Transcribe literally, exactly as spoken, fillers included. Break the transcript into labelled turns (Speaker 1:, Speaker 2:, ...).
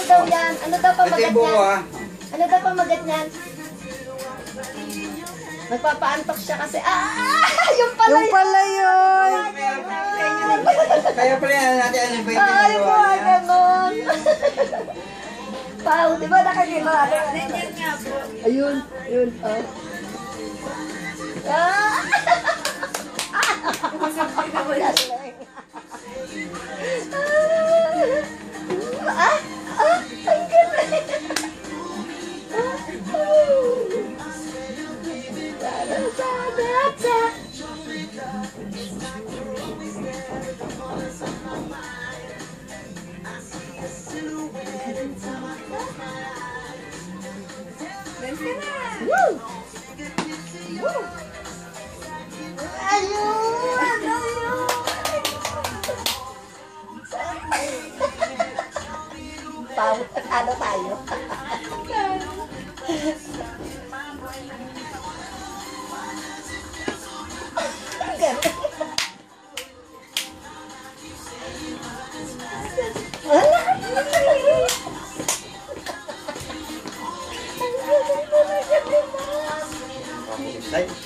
Speaker 1: daw yan? Ano daw pamagat
Speaker 2: Ito yung buko,
Speaker 1: niyan?
Speaker 2: ah.
Speaker 1: Ano daw pamagat niyan? Nagpapaantok siya kasi, ah! Yung pala
Speaker 3: Yung pala yun.
Speaker 2: Kaya pala yan natin ano ba yung
Speaker 1: Ay,
Speaker 2: ginagawa
Speaker 1: mga
Speaker 2: niya?
Speaker 1: ganon. Pao, di ba nakakita? Ayun, ayun, Pao. Ah! Ah! Ah! Ang galing! Ah! Sana, sana, sana. Woo! Woo! Ayun! Ayun! Pao, ano tayo?
Speaker 2: Ay,